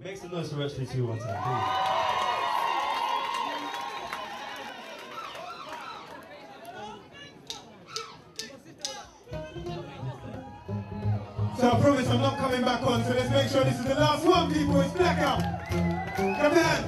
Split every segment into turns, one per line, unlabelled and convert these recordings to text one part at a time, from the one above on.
Make some noise for Wretch for 2 one time, please.
So I promise I'm not coming back on, so let's make sure this is the last one, people. It's Blackout. Come on.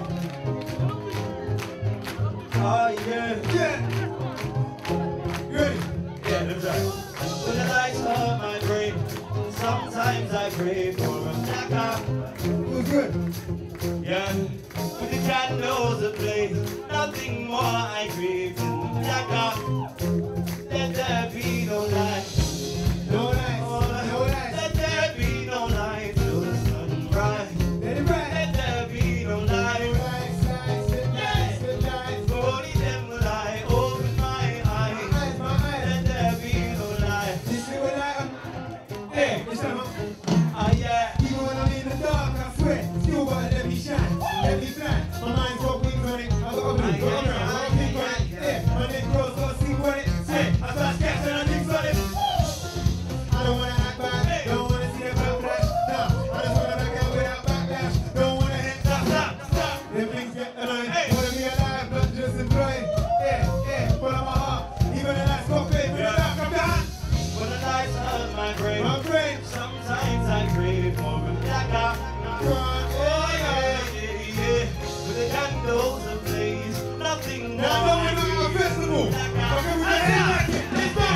Oh, yeah.
Yeah. You ready?
Yeah, let's try. When the lights hurt my brain, sometimes I pray for a blackout.
Who's good?
Yeah. When the candles are blaze, nothing more I crave than blackout. Let there be no light.
No lights. No lights.
Let there be no light till the sun rise.
Let it rise.
Let there be no light.
Lights, lights, lights, lights.
Only them will I open my eyes.
My eyes.
Let there be no light.
This is what hey, this time
Ah, yeah.
even when I'm in the dark, I swear, still gotta let me shine, let me fly. My mind's got wings on it, I got a blue, got a brown, got a pink on it. Yeah, my neck grows, got a sleep on it. Say, I start catching on things on it. I don't wanna act bad, don't wanna see a backlash. Nah, I just wanna back out without backlash. Don't wanna hit stop. Them things get annoying. Wanna be alive, not just employed. Yeah, full of my heart. Even the lights got paid, but I'm down.
When the lights hurt my brain,
My brain.
sometimes I crave for a blackout.
Go on,
Oh, yeah. With the candles ablaze, nothing more.
Now I know we're doing a festival. Okay, we can hit it. Let's go.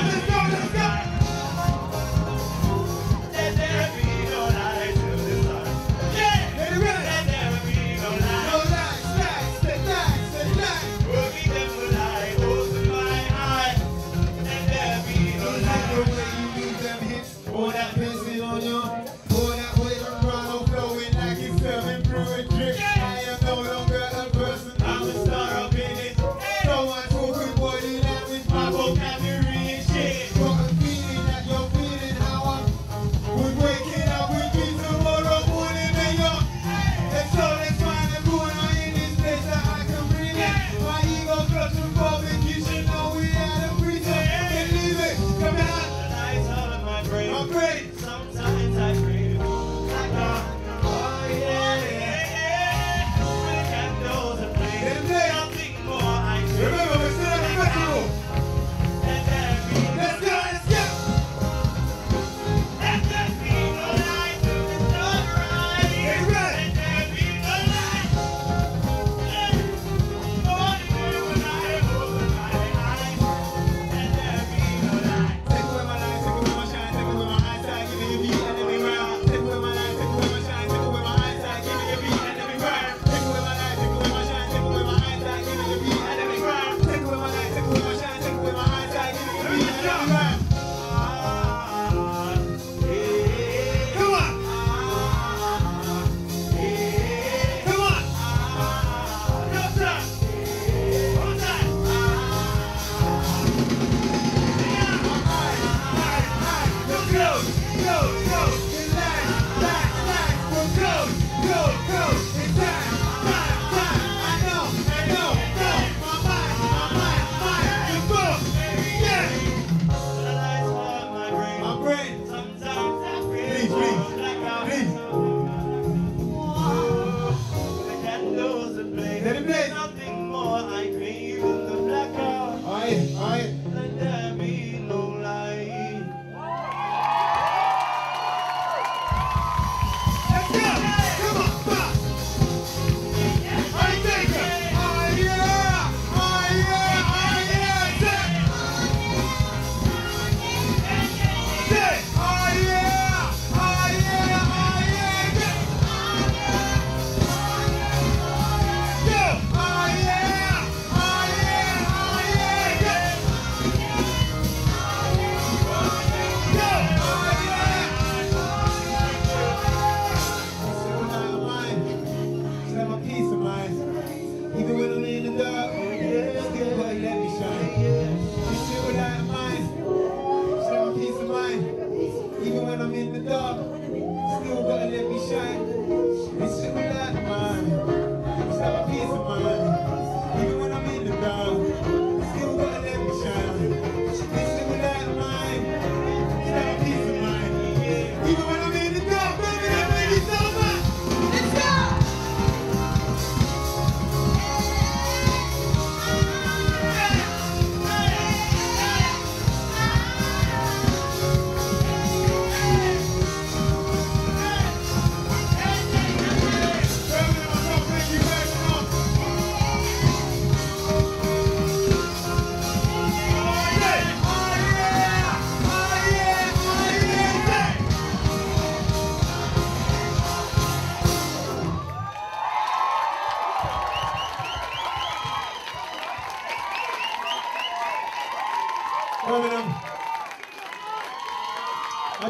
Let there be no light till the sun. Yeah.
Let it run.
Let there be no light.
No lights.
Only them will I open my eyes. Let there be no
The
light.
way you leave them hits, all that pencil on you, all that weight on Ronald flowing like it's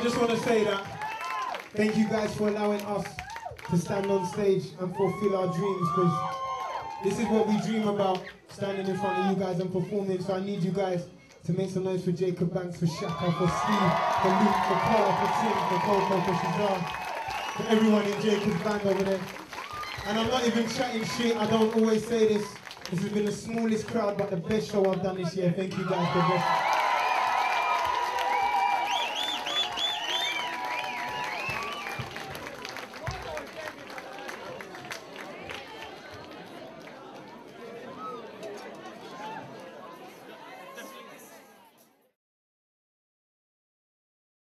just want to say that thank you guys for allowing us to stand on stage and fulfill our dreams, because this is what we dream about, standing in front of you guys and performing. So I need you guys to make some noise for Jacob Banks, for Shakka, for Steve, for Luke, for Paul, for Tim, for Coco, for Shazar, for everyone in Jacob's band over there. And I'm not even chatting shit, I don't always say this. This has been the smallest crowd, but the best show I've done this year. Thank you guys, the best.